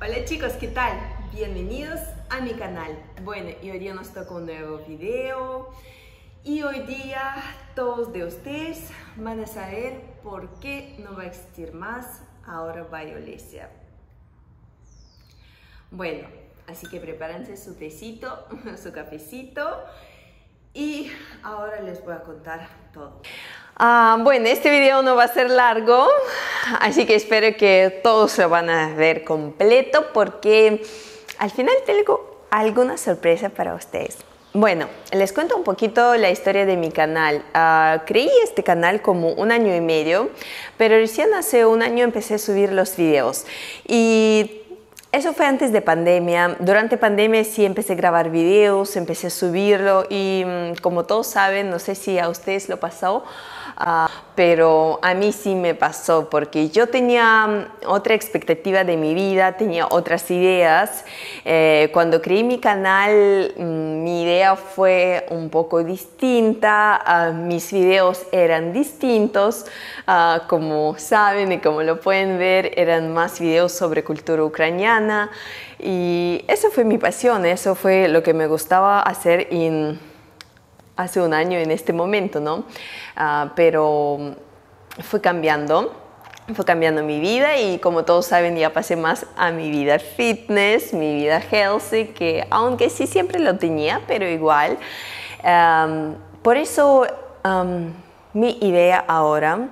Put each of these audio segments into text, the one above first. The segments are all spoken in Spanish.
Hola chicos, ¿qué tal? Bienvenidos a mi canal. Bueno, y hoy día nos toca un nuevo video y hoy día todos de ustedes van a saber por qué no va a existir más Ahora by Olesia. Bueno, así que prepárense su tecito, su cafecito y ahora les voy a contar todo. Bueno, este video no va a ser largo, así que espero que todos lo van a ver completo porque al final tengo alguna sorpresa para ustedes. Bueno, les cuento un poquito la historia de mi canal. Creé este canal como 1 año y medio, pero recién hace 1 año empecé a subir los videos y eso fue antes de pandemia. Durante pandemia sí empecé a grabar videos, empecé a subirlo y como todos saben, no sé si a ustedes lo pasó, pero a mí sí me pasó porque yo tenía otra expectativa de mi vida, tenía otras ideas. Cuando creé mi canal, mi idea fue un poco distinta, mis videos eran distintos, como saben y como lo pueden ver, eran más videos sobre cultura ucraniana y eso fue mi pasión, eso fue lo que me gustaba hacer hace 1 año en este momento, ¿no? Pero fue cambiando mi vida y como todos saben ya pasé más a mi vida fitness, mi vida healthy, que aunque sí siempre lo tenía, pero igual. Por eso mi idea ahora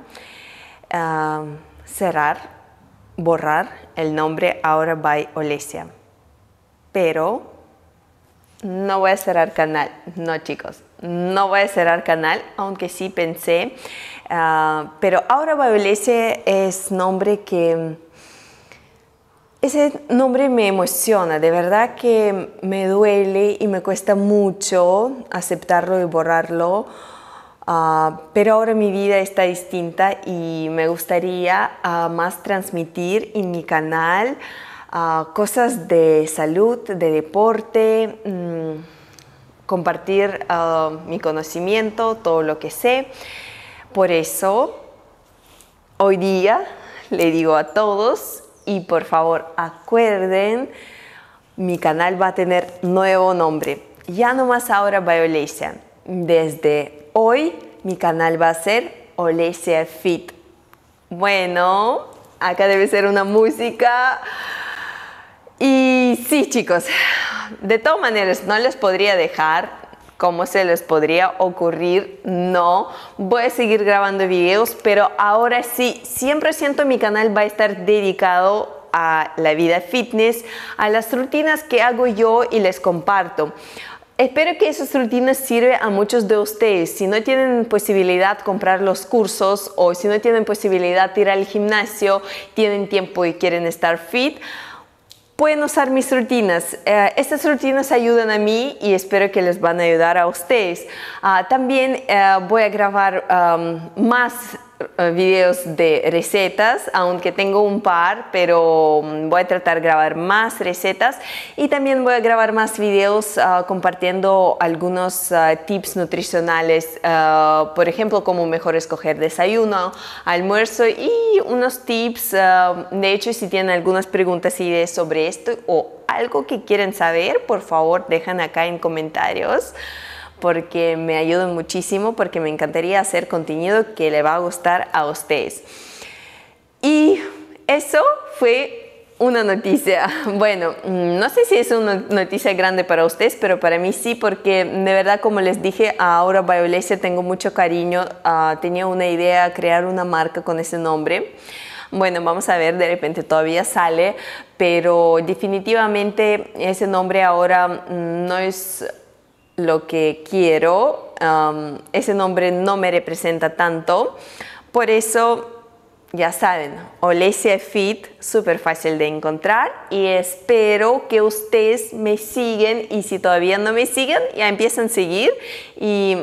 borrar el nombre Ahora by Olesia, pero no voy a cerrar canal, no chicos, no voy a cerrar canal, aunque sí pensé, pero Ahora by Olesia es nombre que, ese nombre me emociona, de verdad que me duele y me cuesta mucho aceptarlo y borrarlo, pero ahora mi vida está distinta y me gustaría más transmitir en mi canal cosas de salud, de deporte, compartir mi conocimiento, todo lo que sé. Por eso, hoy día le digo a todos, y por favor acuerden, mi canal va a tener nuevo nombre. Ya no más Ahora by Olesia. Desde hoy mi canal va a ser Olesia Fit. Bueno, acá debe ser una música. Y sí, chicos, de todas maneras no les podría dejar, como se les podría ocurrir, no, voy a seguir grabando videos, pero ahora sí, 100% mi canal va a estar dedicado a la vida fitness, a las rutinas que hago yo y les comparto. Espero que esas rutinas sirvan a muchos de ustedes. Si no tienen posibilidad de comprar los cursos o si no tienen posibilidad de ir al gimnasio, tienen tiempo y quieren estar fit, pueden usar mis rutinas. Estas rutinas ayudan a mí y espero que les van a ayudar a ustedes. También voy a grabar más videos de recetas, aunque tengo un par, pero voy a tratar de grabar más recetas y también voy a grabar más videos compartiendo algunos tips nutricionales, por ejemplo, cómo mejor escoger desayuno, almuerzo y unos tips. De hecho, si tienen algunas preguntas y ideas sobre esto o algo que quieren saber, por favor, dejan acá en comentarios, porque me ayudan muchísimo, porque me encantaría hacer contenido que le va a gustar a ustedes. Y eso fue una noticia. Bueno, no sé si es una noticia grande para ustedes, pero para mí sí, porque de verdad, como les dije, a Ahora by Olesia tengo mucho cariño. Tenía una idea, crear una marca con ese nombre. Bueno, vamos a ver, de repente todavía sale, pero definitivamente ese nombre ahora no es lo que quiero. Ese nombre no me representa tanto, por eso ya saben, Olesia Fit, súper fácil de encontrar y espero que ustedes me siguen y si todavía no me siguen ya empiezan a seguir y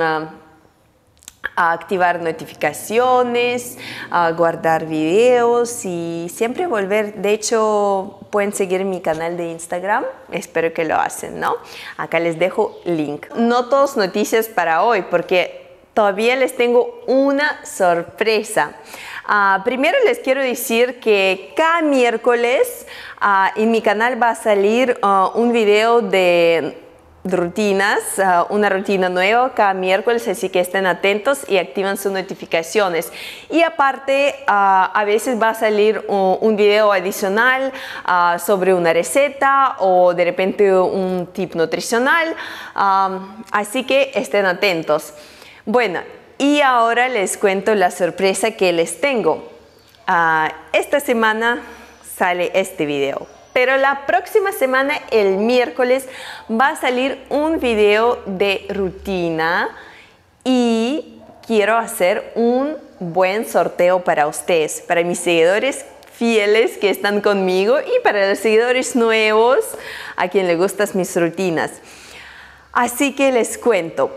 a activar notificaciones, a guardar videos y siempre volver. De hecho, pueden seguir mi canal de Instagram, espero que lo hacen, ¿no? Acá les dejo link. No todas noticias para hoy, porque todavía les tengo una sorpresa. Primero les quiero decir que cada miércoles en mi canal va a salir un video de rutinas, una rutina nueva cada miércoles, así que estén atentos y activan sus notificaciones. Y aparte, a veces va a salir un video adicional sobre una receta o de repente un tip nutricional, así que estén atentos. Bueno, y ahora les cuento la sorpresa que les tengo. Esta semana sale este video. Pero la próxima semana, el miércoles, va a salir un video de rutina y quiero hacer un buen sorteo para ustedes, para mis seguidores fieles que están conmigo y para los seguidores nuevos a quien les gustan mis rutinas. Así que les cuento,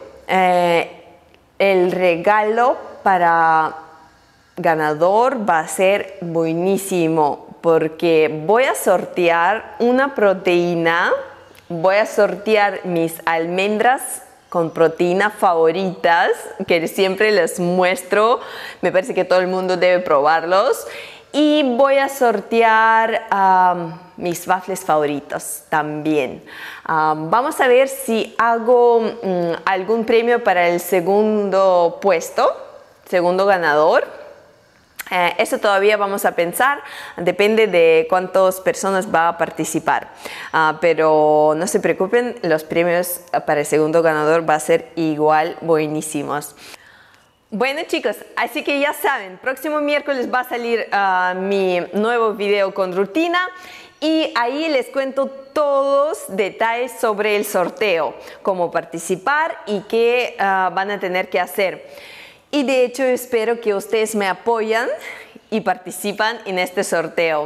el regalo para ganador va a ser buenísimo, porque voy a sortear una proteína, voy a sortear mis almendras con proteína favoritas, que siempre les muestro, me parece que todo el mundo debe probarlos, y voy a sortear mis waffles favoritos también. Vamos a ver si hago algún premio para el segundo puesto, segundo ganador. Eso todavía vamos a pensar, depende de cuántas personas va a participar, pero no se preocupen, los premios para el segundo ganador va a ser igual buenísimos. Bueno chicos, así que ya saben, próximo miércoles va a salir mi nuevo video con rutina y ahí les cuento todos detalles sobre el sorteo, cómo participar y qué van a tener que hacer. Y de hecho espero que ustedes me apoyan y participan en este sorteo.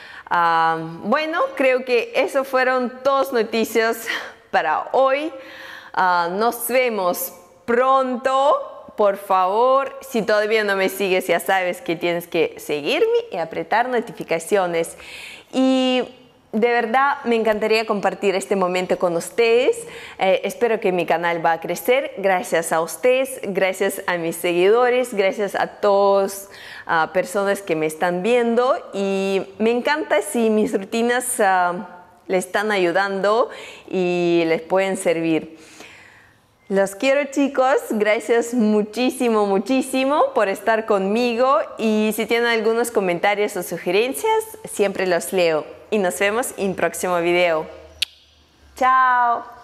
Bueno, creo que eso fueron todas noticias para hoy. Nos vemos pronto. Por favor, si todavía no me sigues, ya sabes que tienes que seguirme y apretar notificaciones. Y de verdad me encantaría compartir este momento con ustedes. Espero que mi canal va a crecer gracias a ustedes, gracias a mis seguidores, gracias a todas personas que me están viendo. Y me encanta si mis rutinas les están ayudando y les pueden servir. Los quiero chicos, gracias muchísimo, muchísimo por estar conmigo y si tienen algunos comentarios o sugerencias, siempre los leo y nos vemos en el próximo video. ¡Chao!